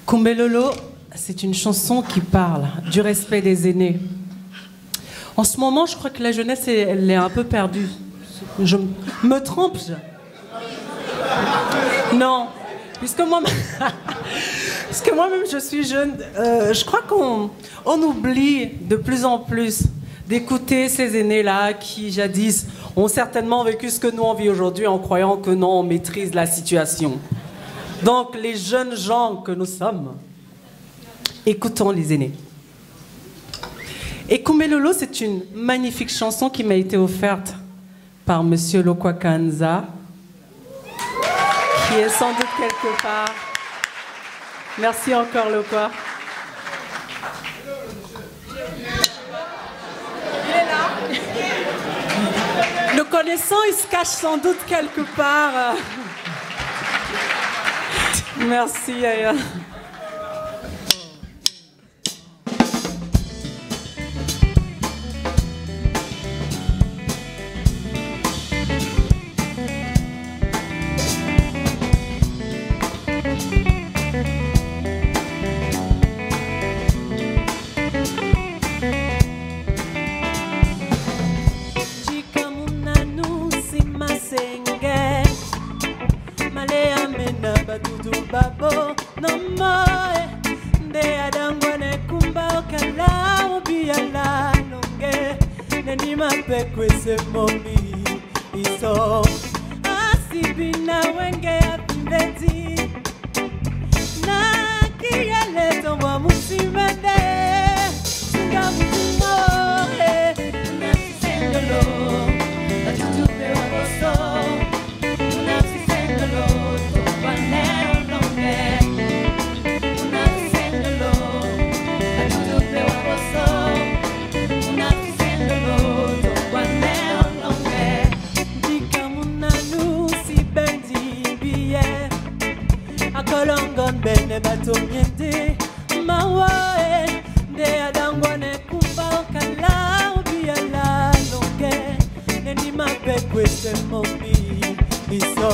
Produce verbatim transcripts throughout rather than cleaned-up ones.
Kumbelolo, c'est une chanson qui parle du respect des aînés. En ce moment, je crois que la jeunesse, elle est un peu perdue. Je me trompe. Je... Non, puisque moi, puisque moi-même je suis jeune, euh, je crois qu'on on oublie de plus en plus d'écouter ces aînés-là qui, jadis, ont certainement vécu ce que nous on vit aujourd'hui en croyant que non, on maîtrise la situation. Donc, les jeunes gens que nous sommes, écoutons les aînés. Et Kumbelolo, c'est une magnifique chanson qui m'a été offerte par Monsieur Lokwakanza, qui est sans doute quelque part. Merci encore, Lokwa. Il est là. Le connaissant, il se cache sans doute quelque part. Merci, Aya. Babo no moe de adangwane kumba okala obiala longe neni mapekwe se momi iso asibina wenge apindeti na kiyale tomwa musimende singa mutumoe na sisengolo na tutupe waboso na sisengolo topane Kolongon bene batomyende mawae de adangwane kumba okala obiala longe neni mapekwe se momi iso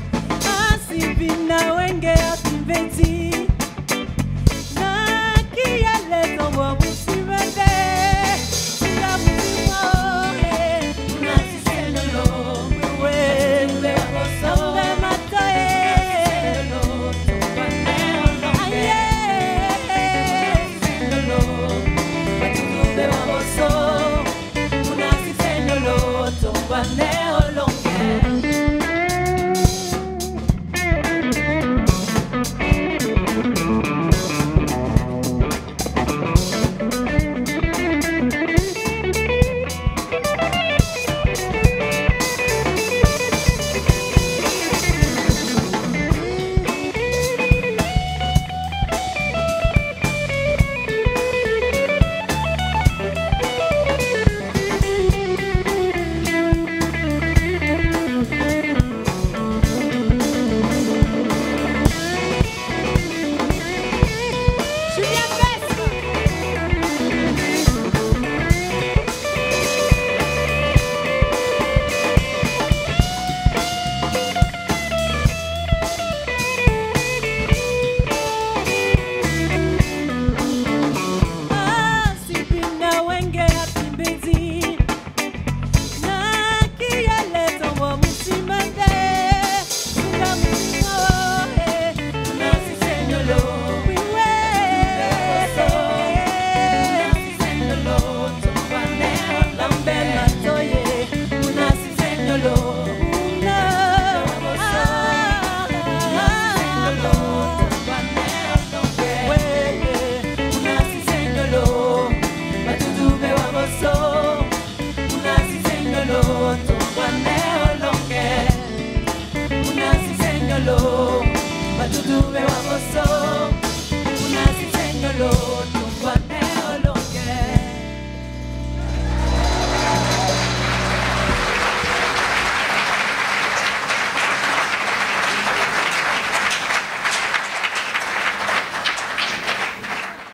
asibina wenge atimveti na kiyale tomwa musimende singa mutimoe na sisendolo wewe wabosambe matae But to do it, I was so